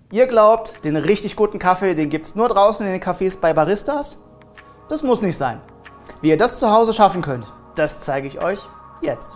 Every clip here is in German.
Ihr glaubt, den richtig guten Kaffee, den gibt es nur draußen in den Cafés bei Baristas? Das muss nicht sein. Wie ihr das zu Hause schaffen könnt, das zeige ich euch jetzt.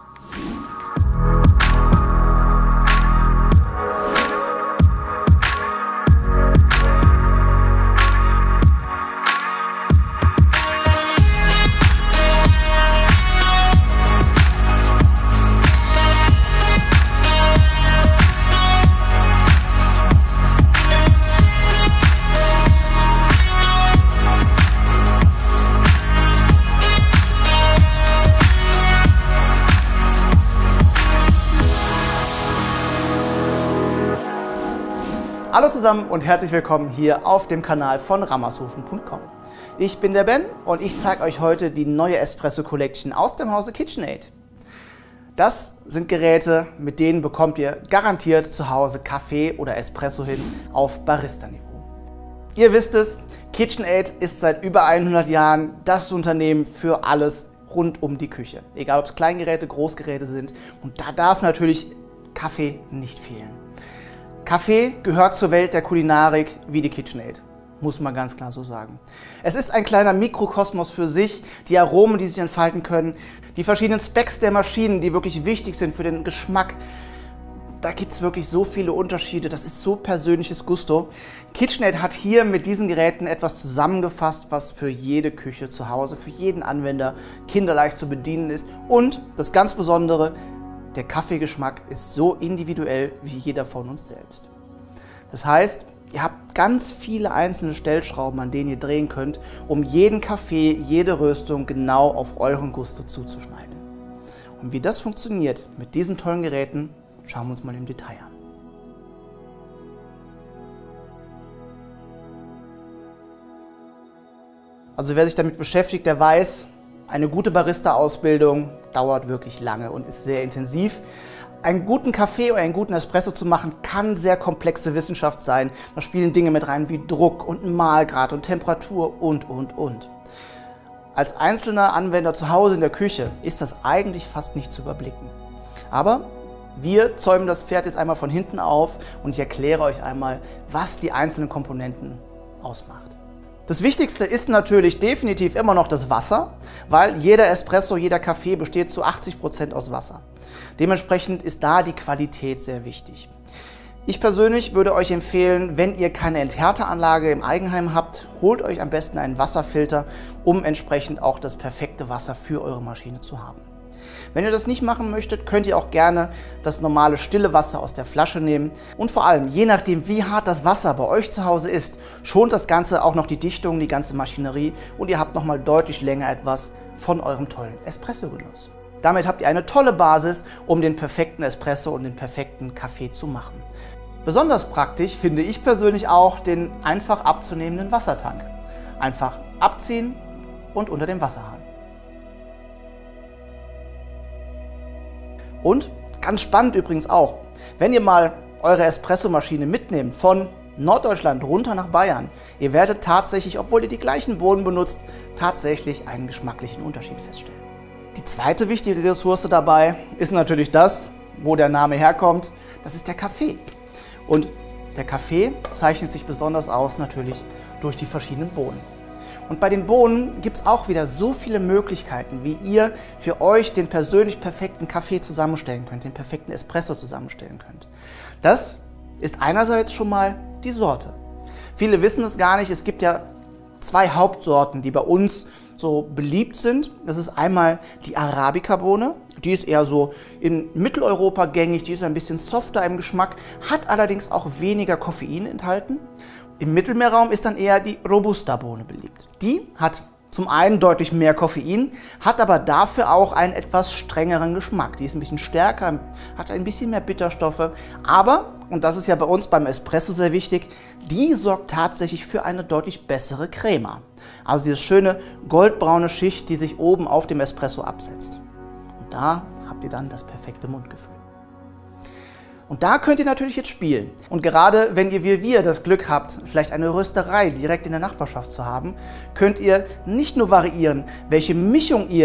Hallo zusammen und herzlich willkommen hier auf dem Kanal von rammershofen.com. Ich bin der Ben und ich zeige euch heute die neue Espresso Collection aus dem Hause KitchenAid. Das sind Geräte, mit denen bekommt ihr garantiert zu Hause Kaffee oder Espresso hin auf Barista-Niveau. Ihr wisst es, KitchenAid ist seit über 100 Jahren das Unternehmen für alles rund um die Küche. Egal ob es Kleingeräte, Großgeräte sind, und da darf natürlich Kaffee nicht fehlen. Kaffee gehört zur Welt der Kulinarik wie die KitchenAid, muss man ganz klar so sagen. Es ist ein kleiner Mikrokosmos für sich, die Aromen, die sich entfalten können, die verschiedenen Specs der Maschinen, die wirklich wichtig sind für den Geschmack. Da gibt es wirklich so viele Unterschiede, das ist so persönliches Gusto. KitchenAid hat hier mit diesen Geräten etwas zusammengefasst, was für jede Küche zu Hause, für jeden Anwender kinderleicht zu bedienen ist. Und das ganz Besondere: der Kaffeegeschmack ist so individuell wie jeder von uns selbst. Das heißt, ihr habt ganz viele einzelne Stellschrauben, an denen ihr drehen könnt, um jeden Kaffee, jede Röstung genau auf euren Gusto zuzuschneiden. Und wie das funktioniert mit diesen tollen Geräten, schauen wir uns mal im Detail an. Also wer sich damit beschäftigt, der weiß, eine gute Barista-Ausbildung dauert wirklich lange und ist sehr intensiv. Einen guten Kaffee oder einen guten Espresso zu machen, kann sehr komplexe Wissenschaft sein. Da spielen Dinge mit rein wie Druck und Mahlgrad und Temperatur und. Als einzelner Anwender zu Hause in der Küche ist das eigentlich fast nicht zu überblicken. Aber wir zäumen das Pferd jetzt einmal von hinten auf und ich erkläre euch einmal, was die einzelnen Komponenten ausmacht. Das Wichtigste ist natürlich definitiv immer noch das Wasser, weil jeder Espresso, jeder Kaffee besteht zu 80% aus Wasser. Dementsprechend ist da die Qualität sehr wichtig. Ich persönlich würde euch empfehlen, wenn ihr keine Enthärteanlage im Eigenheim habt, holt euch am besten einen Wasserfilter, um entsprechend auch das perfekte Wasser für eure Maschine zu haben. Wenn ihr das nicht machen möchtet, könnt ihr auch gerne das normale stille Wasser aus der Flasche nehmen. Und vor allem, je nachdem wie hart das Wasser bei euch zu Hause ist, schont das Ganze auch noch die Dichtung, die ganze Maschinerie, und ihr habt nochmal deutlich länger etwas von eurem tollen Espresso-Genuss. Damit habt ihr eine tolle Basis, um den perfekten Espresso und den perfekten Kaffee zu machen. Besonders praktisch finde ich persönlich auch den einfach abzunehmenden Wassertank. Einfach abziehen und unter dem Wasserhahn. Und ganz spannend übrigens auch, wenn ihr mal eure Espresso-Maschine mitnehmt von Norddeutschland runter nach Bayern, ihr werdet tatsächlich, obwohl ihr die gleichen Bohnen benutzt, tatsächlich einen geschmacklichen Unterschied feststellen. Die zweite wichtige Ressource dabei ist natürlich das, wo der Name herkommt, das ist der Kaffee. Und der Kaffee zeichnet sich besonders aus natürlich durch die verschiedenen Bohnen. Und bei den Bohnen gibt es auch wieder so viele Möglichkeiten, wie ihr für euch den persönlich perfekten Kaffee zusammenstellen könnt, den perfekten Espresso zusammenstellen könnt. Das ist einerseits schon mal die Sorte. Viele wissen es gar nicht, es gibt ja zwei Hauptsorten, die bei uns so beliebt sind. Das ist einmal die Arabica-Bohne, die ist eher so in Mitteleuropa gängig, die ist ein bisschen softer im Geschmack, hat allerdings auch weniger Koffein enthalten. Im Mittelmeerraum ist dann eher die Robusta-Bohne beliebt. Die hat zum einen deutlich mehr Koffein, hat aber dafür auch einen etwas strengeren Geschmack. Die ist ein bisschen stärker, hat ein bisschen mehr Bitterstoffe, aber, und das ist ja bei uns beim Espresso sehr wichtig, die sorgt tatsächlich für eine deutlich bessere Crema. Also diese schöne goldbraune Schicht, die sich oben auf dem Espresso absetzt. Und da habt ihr dann das perfekte Mundgefühl. Und da könnt ihr natürlich jetzt spielen. Und gerade wenn ihr wie wir das Glück habt, vielleicht eine Rösterei direkt in der Nachbarschaft zu haben, könnt ihr nicht nur variieren, welche Mischung ihr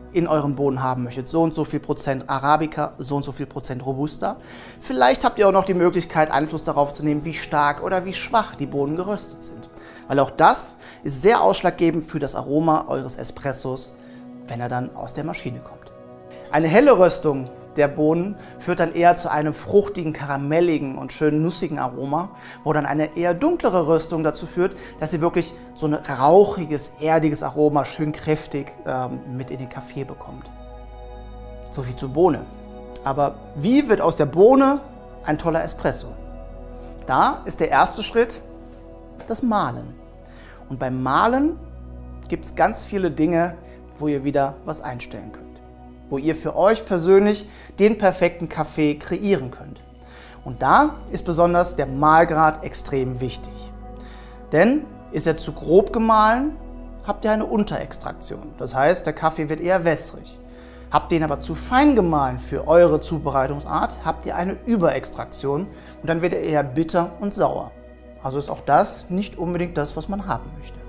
in euren Bohnen haben möchtet. So und so viel Prozent Arabica, so und so viel Prozent Robusta. Vielleicht habt ihr auch noch die Möglichkeit, Einfluss darauf zu nehmen, wie stark oder wie schwach die Bohnen geröstet sind. Weil auch das ist sehr ausschlaggebend für das Aroma eures Espressos, wenn er dann aus der Maschine kommt. Eine helle Röstung der Bohnen führt dann eher zu einem fruchtigen, karamelligen und schön nussigen Aroma, wo dann eine eher dunklere Röstung dazu führt, dass ihr wirklich so ein rauchiges, erdiges Aroma, schön kräftig mit in den Kaffee bekommt. So viel zur Bohne. Aber wie wird aus der Bohne ein toller Espresso? Da ist der erste Schritt das Mahlen. Und beim Mahlen gibt es ganz viele Dinge, wo ihr wieder was einstellen könnt. Wo ihr für euch persönlich den perfekten Kaffee kreieren könnt. Und da ist besonders der Mahlgrad extrem wichtig. Denn ist er zu grob gemahlen, habt ihr eine Unterextraktion. Das heißt, der Kaffee wird eher wässrig. Habt ihr ihn aber zu fein gemahlen für eure Zubereitungsart, habt ihr eine Überextraktion und dann wird er eher bitter und sauer. Also ist auch das nicht unbedingt das, was man haben möchte.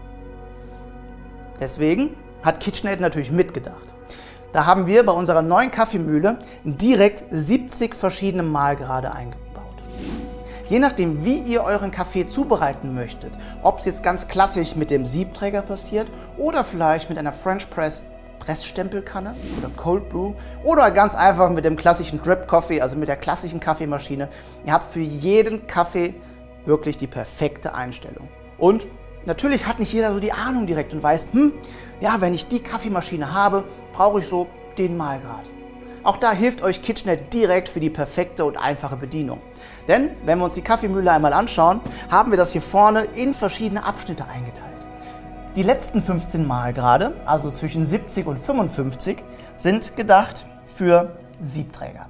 Deswegen hat KitchenAid natürlich mitgedacht. Da haben wir bei unserer neuen Kaffeemühle direkt 70 verschiedene Mahlgrade eingebaut. Je nachdem, wie ihr euren Kaffee zubereiten möchtet, ob es jetzt ganz klassisch mit dem Siebträger passiert oder vielleicht mit einer French Press Pressstempelkanne oder Cold Brew oder ganz einfach mit dem klassischen Drip Coffee, also mit der klassischen Kaffeemaschine. Ihr habt für jeden Kaffee wirklich die perfekte Einstellung. Und natürlich hat nicht jeder so die Ahnung direkt und weiß, ja, wenn ich die Kaffeemaschine habe, brauche ich so den Mahlgrad. Auch da hilft euch KitchenAid direkt für die perfekte und einfache Bedienung. Denn wenn wir uns die Kaffeemühle einmal anschauen, haben wir das hier vorne in verschiedene Abschnitte eingeteilt. Die letzten 15 Mahlgrade, also zwischen 70 und 55, sind gedacht für Siebträger.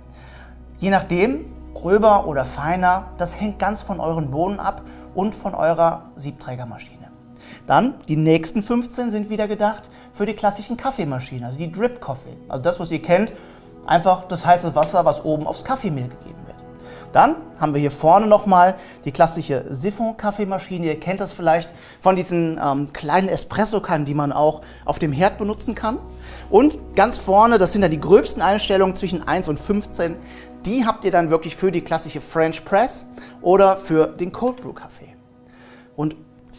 Je nachdem, gröber oder feiner, das hängt ganz von euren Bohnen ab und von eurer Siebträgermaschine. Dann die nächsten 15 sind wieder gedacht für die klassischen Kaffeemaschinen, also die Drip Coffee. Also das, was ihr kennt, einfach das heiße Wasser, was oben aufs Kaffeemehl gegeben wird. Dann haben wir hier vorne nochmal die klassische Siphon-Kaffeemaschine. Ihr kennt das vielleicht von diesen kleinen Espresso-Kannen, die man auch auf dem Herd benutzen kann. Und ganz vorne, das sind dann die gröbsten Einstellungen zwischen 1 und 15. Die habt ihr dann wirklich für die klassische French Press oder für den Cold Brew Kaffee. Und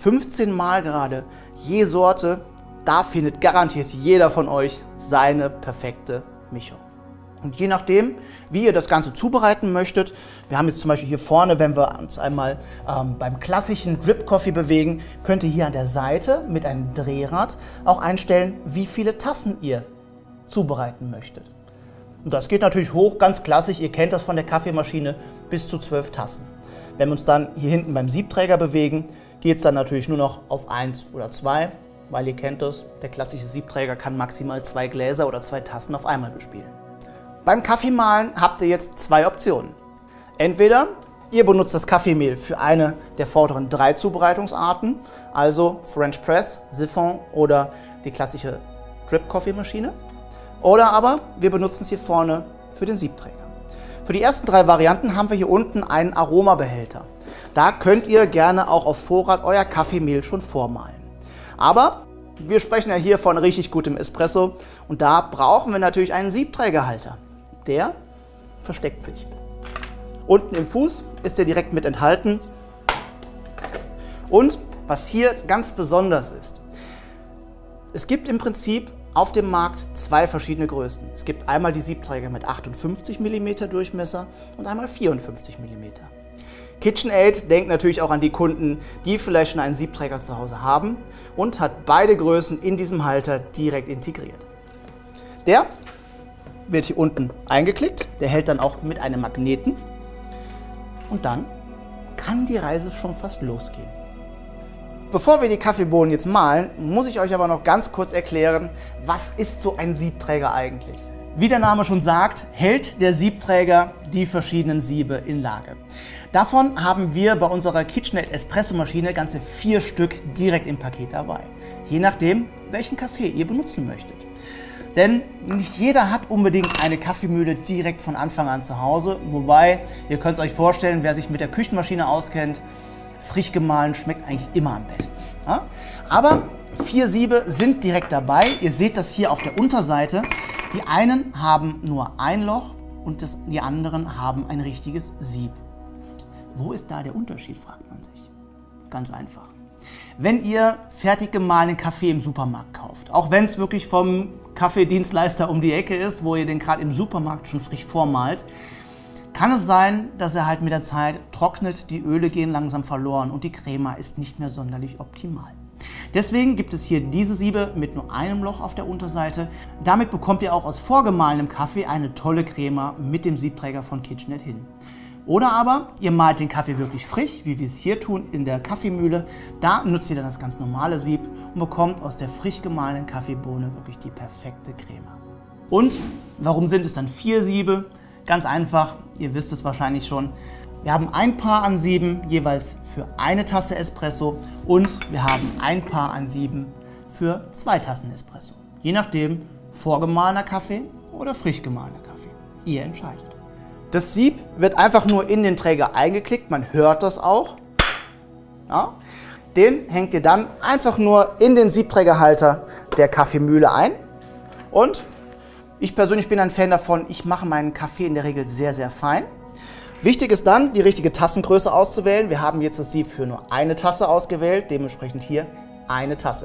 15 Mahlgrade je Sorte, da findet garantiert jeder von euch seine perfekte Mischung. Und je nachdem, wie ihr das Ganze zubereiten möchtet, wir haben jetzt zum Beispiel hier vorne, wenn wir uns einmal beim klassischen Drip Coffee bewegen, könnt ihr hier an der Seite mit einem Drehrad auch einstellen, wie viele Tassen ihr zubereiten möchtet. Und das geht natürlich hoch, ganz klassisch, ihr kennt das von der Kaffeemaschine, bis zu 12 Tassen. Wenn wir uns dann hier hinten beim Siebträger bewegen, geht es dann natürlich nur noch auf 1 oder 2, weil ihr kennt das, der klassische Siebträger kann maximal 2 Gläser oder 2 Tassen auf einmal bespielen. Beim Kaffeemahlen habt ihr jetzt 2 Optionen. Entweder ihr benutzt das Kaffeemehl für eine der vorderen 3 Zubereitungsarten, also French Press, Siphon oder die klassische Drip Coffee Maschine. Oder aber wir benutzen es hier vorne für den Siebträger. Für die ersten 3 Varianten haben wir hier unten einen Aromabehälter. Da könnt ihr gerne auch auf Vorrat euer Kaffeemehl schon vormahlen. Aber wir sprechen ja hier von richtig gutem Espresso und da brauchen wir natürlich einen Siebträgerhalter. Der versteckt sich. Unten im Fuß ist der direkt mit enthalten. Und was hier ganz besonders ist, es gibt im Prinzip auf dem Markt 2 verschiedene Größen. Es gibt einmal die Siebträger mit 58 mm Durchmesser und einmal 54 mm. KitchenAid denkt natürlich auch an die Kunden, die vielleicht schon einen Siebträger zu Hause haben und hat beide Größen in diesem Halter direkt integriert. Der wird hier unten eingeklickt, der hält dann auch mit einem Magneten und dann kann die Reise schon fast losgehen. Bevor wir die Kaffeebohnen jetzt mahlen, muss ich euch aber noch ganz kurz erklären, was ist so ein Siebträger eigentlich? Wie der Name schon sagt, hält der Siebträger die verschiedenen Siebe in Lage. Davon haben wir bei unserer KitchenAid Espresso-Maschine ganze 4 Stück direkt im Paket dabei. Je nachdem, welchen Kaffee ihr benutzen möchtet. Denn nicht jeder hat unbedingt eine Kaffeemühle direkt von Anfang an zu Hause. Wobei, ihr könnt es euch vorstellen, wer sich mit der Küchenmaschine auskennt, frisch gemahlen schmeckt eigentlich immer am besten. Ja? Aber 4 Siebe sind direkt dabei. Ihr seht das hier auf der Unterseite. Die einen haben nur ein Loch und die anderen haben ein richtiges Sieb. Wo ist da der Unterschied, fragt man sich. Ganz einfach. Wenn ihr fertig gemahlenen Kaffee im Supermarkt kauft, auch wenn es wirklich vom Kaffeedienstleister um die Ecke ist, wo ihr den gerade im Supermarkt schon frisch vormalt, kann es sein, dass er halt mit der Zeit trocknet, die Öle gehen langsam verloren und die Crema ist nicht mehr sonderlich optimal. Deswegen gibt es hier diese Siebe mit nur einem Loch auf der Unterseite. Damit bekommt ihr auch aus vorgemahlenem Kaffee eine tolle Crema mit dem Siebträger von KitchenAid hin. Oder aber ihr mahlt den Kaffee wirklich frisch, wie wir es hier tun in der Kaffeemühle. Da nutzt ihr dann das ganz normale Sieb und bekommt aus der frisch gemahlenen Kaffeebohne wirklich die perfekte Crema. Und warum sind es dann 4 Siebe? Ganz einfach, ihr wisst es wahrscheinlich schon. Wir haben ein Paar an Sieben jeweils für eine Tasse Espresso und wir haben ein Paar an Sieben für 2 Tassen Espresso. Je nachdem, vorgemahlener Kaffee oder frisch gemahlener Kaffee. Ihr entscheidet. Das Sieb wird einfach nur in den Träger eingeklickt, man hört das auch. Ja. Den hängt ihr dann einfach nur in den Siebträgerhalter der Kaffeemühle ein. Und ich persönlich bin ein Fan davon, ich mache meinen Kaffee in der Regel sehr, sehr fein. Wichtig ist dann, die richtige Tassengröße auszuwählen. Wir haben jetzt das Sieb für nur eine Tasse ausgewählt, dementsprechend hier eine Tasse.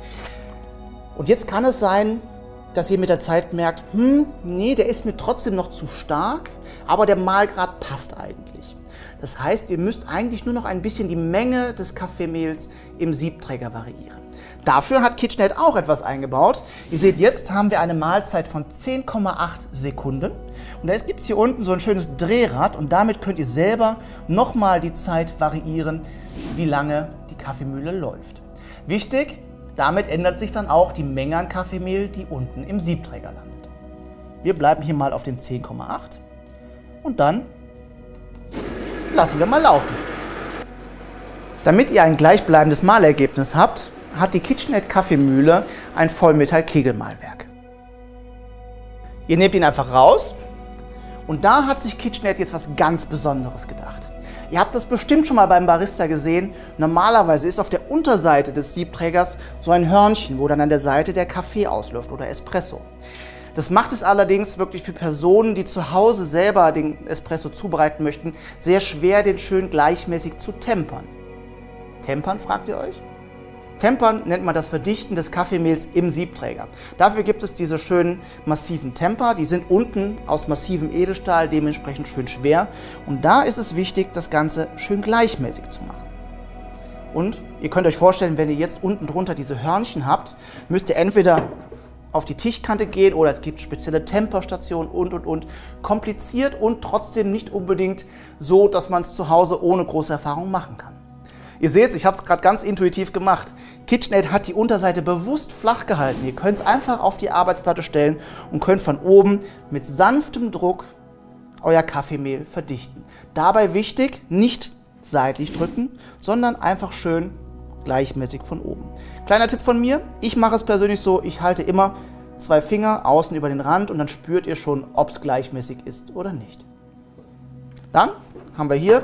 Und jetzt kann es sein, dass ihr mit der Zeit merkt, nee, der ist mir trotzdem noch zu stark, aber der Mahlgrad passt eigentlich. Das heißt, ihr müsst eigentlich nur noch ein bisschen die Menge des Kaffeemehls im Siebträger variieren. Dafür hat KitchenAid auch etwas eingebaut. Ihr seht, jetzt haben wir eine Mahlzeit von 10,8 Sekunden. Und da gibt es hier unten so ein schönes Drehrad und damit könnt ihr selber nochmal die Zeit variieren, wie lange die Kaffeemühle läuft. Wichtig, damit ändert sich dann auch die Menge an Kaffeemehl, die unten im Siebträger landet. Wir bleiben hier mal auf den 10,8 und dann lassen wir mal laufen. Damit ihr ein gleichbleibendes Mahlergebnis habt, hat die KitchenAid Kaffeemühle ein Vollmetall-Kegelmahlwerk. Ihr nehmt ihn einfach raus und da hat sich KitchenAid jetzt was ganz Besonderes gedacht. Ihr habt das bestimmt schon mal beim Barista gesehen. Normalerweise ist auf der Unterseite des Siebträgers so ein Hörnchen, wo dann an der Seite der Kaffee ausläuft oder Espresso. Das macht es allerdings wirklich für Personen, die zu Hause selber den Espresso zubereiten möchten, sehr schwer, den schön gleichmäßig zu tempern. Tempern, fragt ihr euch? Tempern nennt man das Verdichten des Kaffeemehls im Siebträger. Dafür gibt es diese schönen massiven Temper, die sind unten aus massivem Edelstahl, dementsprechend schön schwer. Und da ist es wichtig, das Ganze schön gleichmäßig zu machen. Und ihr könnt euch vorstellen, wenn ihr jetzt unten drunter diese Hörnchen habt, müsst ihr entweder auf die Tischkante gehen oder es gibt spezielle Temperstationen und. Kompliziert und trotzdem nicht unbedingt so, dass man es zu Hause ohne große Erfahrung machen kann. Ihr seht, ich habe es gerade ganz intuitiv gemacht. KitchenAid hat die Unterseite bewusst flach gehalten. Ihr könnt es einfach auf die Arbeitsplatte stellen und könnt von oben mit sanftem Druck euer Kaffeemehl verdichten. Dabei wichtig, nicht seitlich drücken, sondern einfach schön gleichmäßig von oben. Kleiner Tipp von mir, ich mache es persönlich so, ich halte immer 2 Finger außen über den Rand und dann spürt ihr schon, ob es gleichmäßig ist oder nicht. Dann haben wir hier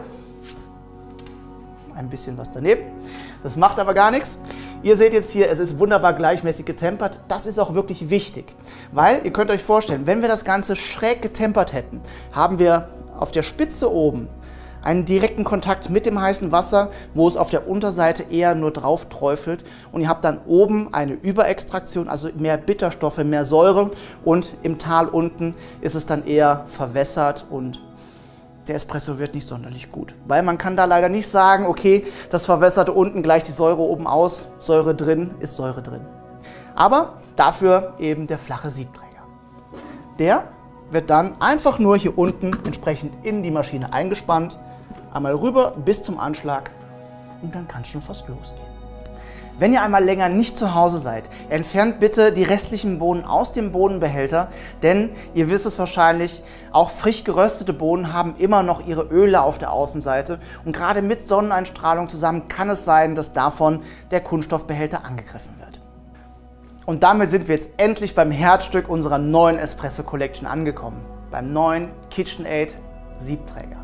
ein bisschen was daneben. Das macht aber gar nichts. Ihr seht jetzt hier, es ist wunderbar gleichmäßig getempert. Das ist auch wirklich wichtig, weil ihr könnt euch vorstellen, wenn wir das Ganze schräg getempert hätten, haben wir auf der Spitze oben einen direkten Kontakt mit dem heißen Wasser, wo es auf der Unterseite eher nur drauf träufelt und ihr habt dann oben eine Überextraktion, also mehr Bitterstoffe, mehr Säure und im Tal unten ist es dann eher verwässert und der Espresso wird nicht sonderlich gut. Weil man kann da leider nicht sagen, okay, das Verwässerte unten gleicht die Säure oben aus, Säure drin ist Säure drin. Aber dafür eben der flache Siebträger. Der wird dann einfach nur hier unten entsprechend in die Maschine eingespannt, einmal rüber bis zum Anschlag und dann kann es schon fast losgehen. Wenn ihr einmal länger nicht zu Hause seid, entfernt bitte die restlichen Bohnen aus dem Bohnenbehälter, denn ihr wisst es wahrscheinlich, auch frisch geröstete Bohnen haben immer noch ihre Öle auf der Außenseite und gerade mit Sonneneinstrahlung zusammen kann es sein, dass davon der Kunststoffbehälter angegriffen wird. Und damit sind wir jetzt endlich beim Herzstück unserer neuen Espresso Collection angekommen, beim neuen KitchenAid Siebträger.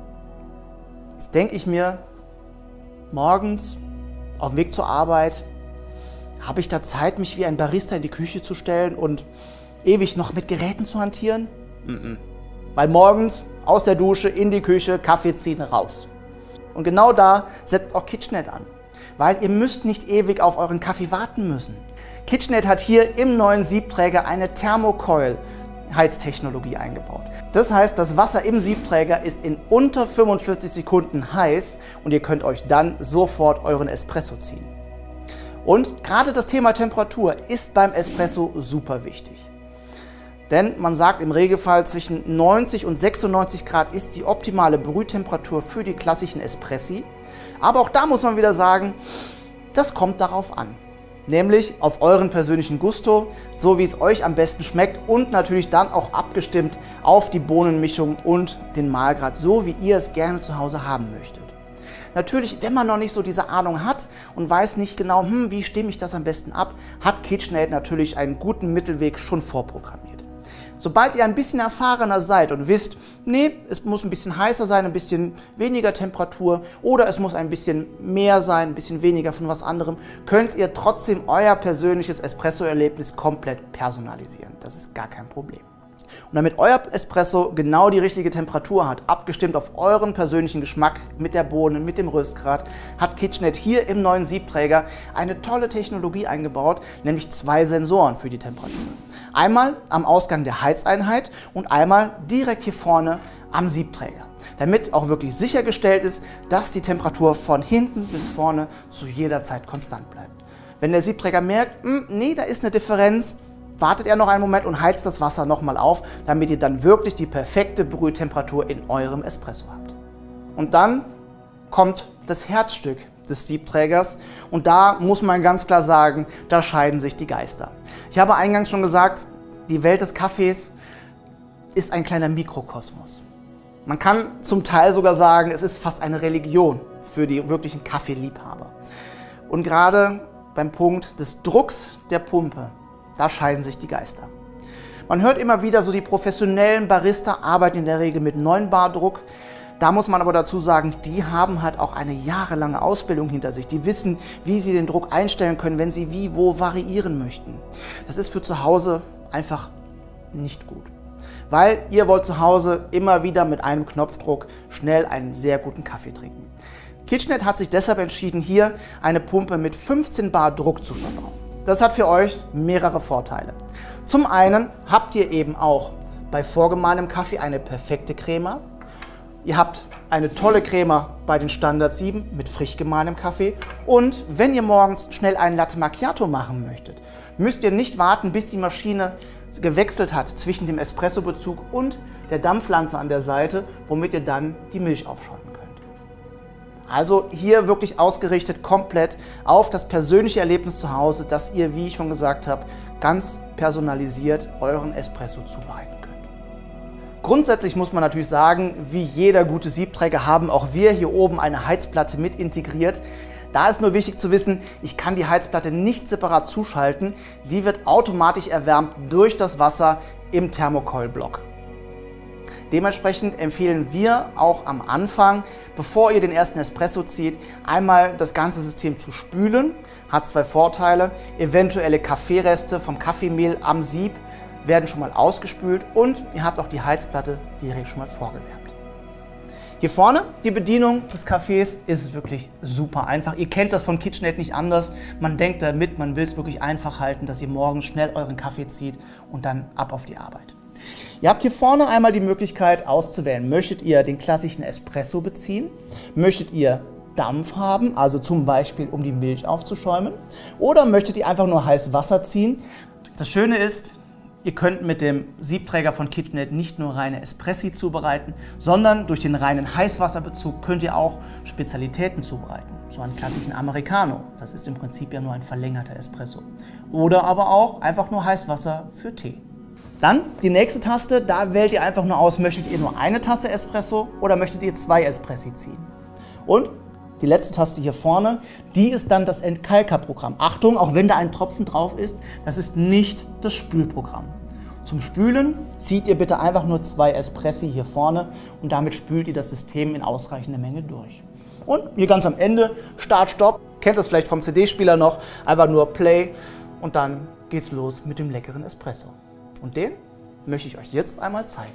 Jetzt denke ich mir, morgens auf dem Weg zur Arbeit Habe ich da Zeit, mich wie ein Barista in die Küche zu stellen und ewig noch mit Geräten zu hantieren? Weil morgens aus der Dusche, in die Küche, Kaffee ziehen, raus. Und genau da setzt auch KitchenAid an. Weil ihr müsst nicht ewig auf euren Kaffee warten müssen. KitchenAid hat hier im neuen Siebträger eine Thermocoil-Heiztechnologie eingebaut. Das heißt, das Wasser im Siebträger ist in unter 45 Sekunden heiß und ihr könnt euch dann sofort euren Espresso ziehen. Und gerade das Thema Temperatur ist beim Espresso super wichtig. Denn man sagt im Regelfall zwischen 90 und 96 Grad ist die optimale Brühtemperatur für die klassischen Espressi. Aber auch da muss man wieder sagen, das kommt darauf an. Nämlich auf euren persönlichen Gusto, so wie es euch am besten schmeckt und natürlich dann auch abgestimmt auf die Bohnenmischung und den Mahlgrad, so wie ihr es gerne zu Hause haben möchtet. Natürlich, wenn man noch nicht so diese Ahnung hat und weiß nicht genau, wie stimme ich das am besten ab, hat KitchenAid natürlich einen guten Mittelweg schon vorprogrammiert. Sobald ihr ein bisschen erfahrener seid und wisst, nee, es muss ein bisschen heißer sein, ein bisschen weniger Temperatur oder es muss ein bisschen mehr sein, ein bisschen weniger von was anderem, könnt ihr trotzdem euer persönliches Espresso-Erlebnis komplett personalisieren. Das ist gar kein Problem. Und damit euer Espresso genau die richtige Temperatur hat, abgestimmt auf euren persönlichen Geschmack mit der Bohne, mit dem Röstgrad, hat KitchenAid hier im neuen Siebträger eine tolle Technologie eingebaut, nämlich 2 Sensoren für die Temperatur. Einmal am Ausgang der Heizeinheit und einmal direkt hier vorne am Siebträger, damit auch wirklich sichergestellt ist, dass die Temperatur von hinten bis vorne zu jeder Zeit konstant bleibt. Wenn der Siebträger merkt, nee, da ist eine Differenz, wartet er noch einen Moment und heizt das Wasser nochmal auf, damit ihr dann wirklich die perfekte Brühtemperatur in eurem Espresso habt. Und dann kommt das Herzstück des Siebträgers und da muss man ganz klar sagen, da scheiden sich die Geister. Ich habe eingangs schon gesagt, die Welt des Kaffees ist ein kleiner Mikrokosmos. Man kann zum Teil sogar sagen, es ist fast eine Religion für die wirklichen Kaffeeliebhaber. Und gerade beim Punkt des Drucks der Pumpe, da scheiden sich die Geister. Man hört immer wieder, so die professionellen Barista arbeiten in der Regel mit 9 Bar Druck. Da muss man aber dazu sagen, die haben halt auch eine jahrelange Ausbildung hinter sich. Die wissen, wie sie den Druck einstellen können, wenn sie wie, wo variieren möchten. Das ist für zu Hause einfach nicht gut. Weil ihr wollt zu Hause immer wieder mit einem Knopfdruck schnell einen sehr guten Kaffee trinken. KitchenAid hat sich deshalb entschieden, hier eine Pumpe mit 15 Bar Druck zu verbauen. Das hat für euch mehrere Vorteile. Zum einen habt ihr eben auch bei vorgemahlenem Kaffee eine perfekte Crema. Ihr habt eine tolle Crema bei den Standard 7 mit frisch gemahlenem Kaffee. Und wenn ihr morgens schnell einen Latte Macchiato machen möchtet, müsst ihr nicht warten, bis die Maschine gewechselt hat zwischen dem Espresso-Bezug und der Dampflanze an der Seite, womit ihr dann die Milch aufschäumen könnt. Also hier wirklich ausgerichtet komplett auf das persönliche Erlebnis zu Hause, dass ihr, wie ich schon gesagt habe, ganz personalisiert euren Espresso zubereiten könnt. Grundsätzlich muss man natürlich sagen, wie jeder gute Siebträger haben auch wir hier oben eine Heizplatte mit integriert. Da ist nur wichtig zu wissen, ich kann die Heizplatte nicht separat zuschalten. Die wird automatisch erwärmt durch das Wasser im Thermocoil-Block. Dementsprechend empfehlen wir auch am Anfang, bevor ihr den ersten Espresso zieht, einmal das ganze System zu spülen. Hat 2 Vorteile. Eventuelle Kaffeereste vom Kaffeemehl am Sieb werden schon mal ausgespült und ihr habt auch die Heizplatte direkt schon mal vorgewärmt. Hier vorne, die Bedienung des Kaffees ist wirklich super einfach. Ihr kennt das von KitchenAid nicht anders. Man denkt damit, man will es wirklich einfach halten, dass ihr morgens schnell euren Kaffee zieht und dann ab auf die Arbeit. Ihr habt hier vorne einmal die Möglichkeit auszuwählen, möchtet ihr den klassischen Espresso beziehen, möchtet ihr Dampf haben, also zum Beispiel um die Milch aufzuschäumen, oder möchtet ihr einfach nur heißes Wasser ziehen. Das Schöne ist, ihr könnt mit dem Siebträger von KitchenAid nicht nur reine Espressi zubereiten, sondern durch den reinen Heißwasserbezug könnt ihr auch Spezialitäten zubereiten. So einen klassischen Americano, das ist im Prinzip ja nur ein verlängerter Espresso. Oder aber auch einfach nur Heißwasser für Tee. Dann die nächste Taste, da wählt ihr einfach nur aus, möchtet ihr nur eine Tasse Espresso oder möchtet ihr 2 Espressi ziehen. Und die letzte Taste hier vorne, die ist dann das Entkalker-Programm. Achtung, auch wenn da ein Tropfen drauf ist, das ist nicht das Spülprogramm. Zum Spülen zieht ihr bitte einfach nur 2 Espressi hier vorne und damit spült ihr das System in ausreichender Menge durch. Und hier ganz am Ende, Start, Stopp, Kennt das vielleicht vom CD-Spieler noch, einfach nur Play und dann geht's los mit dem leckeren Espresso. Und den möchte ich euch jetzt einmal zeigen.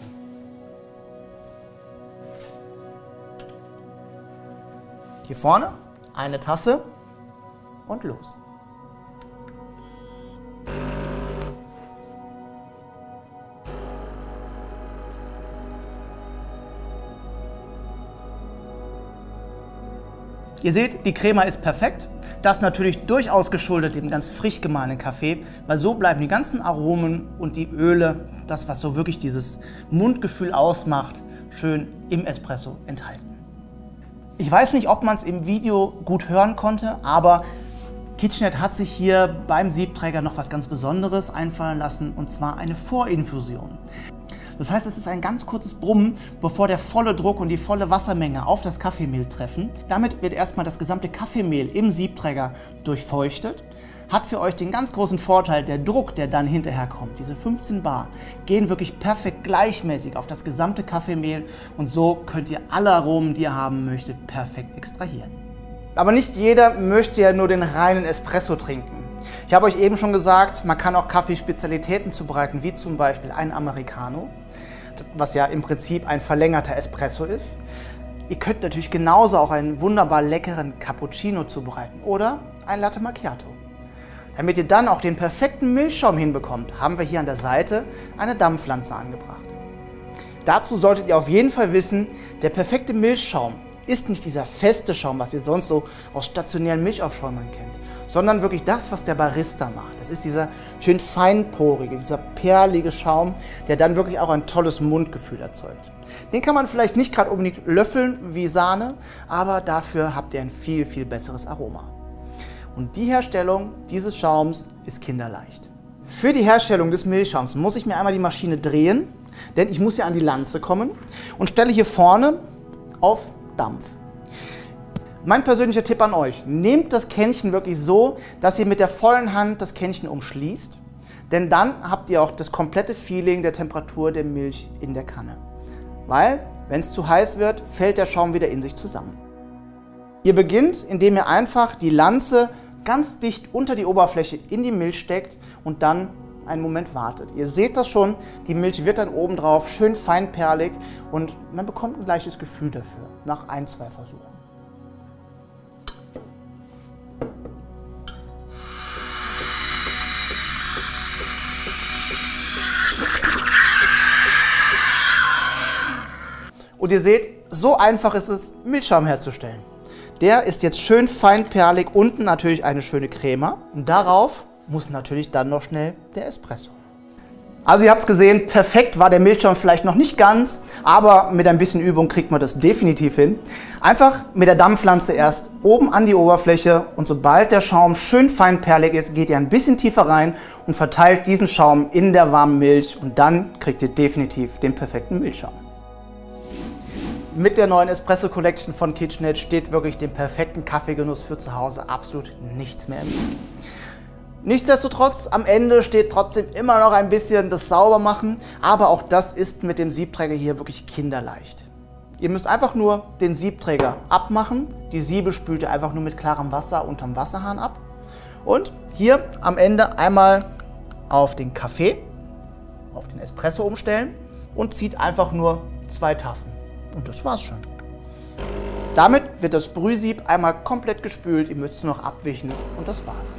Hier vorne eine Tasse und los. Ihr seht, die Crema ist perfekt. Das natürlich durchaus geschuldet dem ganz frisch gemahlenen Kaffee, weil so bleiben die ganzen Aromen und die Öle, das was so wirklich dieses Mundgefühl ausmacht, schön im Espresso enthalten. Ich weiß nicht, ob man es im Video gut hören konnte, aber KitchenAid hat sich hier beim Siebträger noch was ganz Besonderes einfallen lassen, und zwar eine Vorinfusion. Das heißt, es ist ein ganz kurzes Brummen, bevor der volle Druck und die volle Wassermenge auf das Kaffeemehl treffen. Damit wird erstmal das gesamte Kaffeemehl im Siebträger durchfeuchtet. Hat für euch den ganz großen Vorteil, der Druck, der dann hinterher kommt, diese 15 Bar, gehen wirklich perfekt gleichmäßig auf das gesamte Kaffeemehl und so könnt ihr alle Aromen, die ihr haben möchtet, perfekt extrahieren. Aber nicht jeder möchte ja nur den reinen Espresso trinken. Ich habe euch eben schon gesagt, man kann auch Kaffeespezialitäten zubereiten, wie zum Beispiel ein Americano, was ja im Prinzip ein verlängerter Espresso ist. Ihr könnt natürlich genauso auch einen wunderbar leckeren Cappuccino zubereiten oder ein Latte Macchiato. Damit ihr dann auch den perfekten Milchschaum hinbekommt, haben wir hier an der Seite eine Dampflanze angebracht. Dazu solltet ihr auf jeden Fall wissen, der perfekte Milchschaum ist nicht dieser feste Schaum, was ihr sonst so aus stationären Milchaufschäumern kennt, sondern wirklich das, was der Barista macht. Das ist dieser schön feinporige, dieser perlige Schaum, der dann wirklich auch ein tolles Mundgefühl erzeugt. Den kann man vielleicht nicht gerade unbedingt löffeln wie Sahne, aber dafür habt ihr ein viel, viel besseres Aroma. Und die Herstellung dieses Schaums ist kinderleicht. Für die Herstellung des Milchschaums muss ich mir einmal die Maschine drehen, denn ich muss ja an die Lanze kommen und stelle hier vorne auf Dampf. Mein persönlicher Tipp an euch, nehmt das Kännchen wirklich so, dass ihr mit der vollen Hand das Kännchen umschließt, denn dann habt ihr auch das komplette Feeling der Temperatur der Milch in der Kanne. Weil, wenn es zu heiß wird, fällt der Schaum wieder in sich zusammen. Ihr beginnt, indem ihr einfach die Lanze ganz dicht unter die Oberfläche in die Milch steckt und dann einen Moment wartet. Ihr seht das schon, die Milch wird dann oben drauf schön feinperlig und man bekommt ein leichtes Gefühl dafür, nach 1, 2 Versuchen. Und ihr seht, so einfach ist es, Milchschaum herzustellen. Der ist jetzt schön feinperlig, unten natürlich eine schöne Crema und darauf muss natürlich dann noch schnell der Espresso. Also ihr habt es gesehen, perfekt war der Milchschaum vielleicht noch nicht ganz, aber mit ein bisschen Übung kriegt man das definitiv hin. Einfach mit der Dampflanze erst oben an die Oberfläche und sobald der Schaum schön feinperlig ist, geht ihr ein bisschen tiefer rein und verteilt diesen Schaum in der warmen Milch und dann kriegt ihr definitiv den perfekten Milchschaum. Mit der neuen Espresso Collection von KitchenAid steht wirklich dem perfekten Kaffeegenuss für zu Hause absolut nichts mehr im Weg. Nichtsdestotrotz, am Ende steht trotzdem immer noch ein bisschen das Saubermachen, aber auch das ist mit dem Siebträger hier wirklich kinderleicht. Ihr müsst einfach nur den Siebträger abmachen, die Siebe spült ihr einfach nur mit klarem Wasser unterm Wasserhahn ab und hier am Ende einmal auf den Kaffee, auf den Espresso umstellen und zieht einfach nur 2 Tassen. Und das war's schon. Damit wird das Brühsieb einmal komplett gespült, ihr müsst es nur noch abwischen und das war's.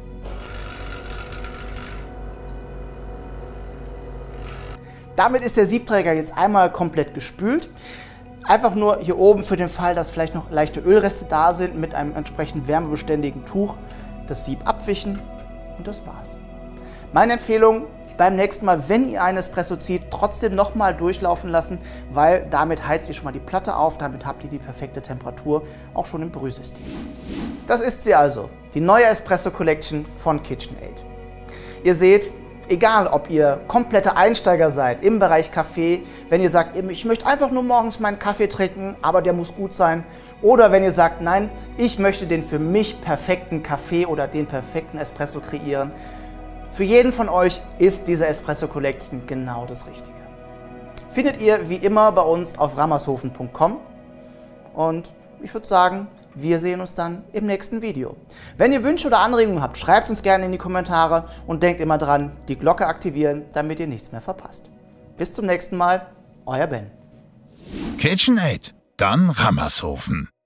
Damit ist der Siebträger jetzt einmal komplett gespült. Einfach nur hier oben für den Fall, dass vielleicht noch leichte Ölreste da sind, mit einem entsprechend wärmebeständigen Tuch das Sieb abwischen und das war's. Meine Empfehlung, beim nächsten Mal, wenn ihr einen Espresso zieht, trotzdem nochmal durchlaufen lassen, weil damit heizt ihr schon mal die Platte auf, damit habt ihr die perfekte Temperatur auch schon im Brühsystem. Das ist sie also, die neue Espresso Collection von KitchenAid. Ihr seht, egal ob ihr komplette Einsteiger seid im Bereich Kaffee, wenn ihr sagt, ich möchte einfach nur morgens meinen Kaffee trinken, aber der muss gut sein, oder wenn ihr sagt, nein, ich möchte den für mich perfekten Kaffee oder den perfekten Espresso kreieren. Für jeden von euch ist diese Espresso Collection genau das Richtige. Findet ihr wie immer bei uns auf rammershofen.com und ich würde sagen, Wir sehen uns dann im nächsten Video. Wenn ihr Wünsche oder Anregungen habt, schreibt es uns gerne in die Kommentare und denkt immer dran, die Glocke aktivieren, damit ihr nichts mehr verpasst. Bis zum nächsten Mal, euer Ben. KitchenAid, dann Rammershofen.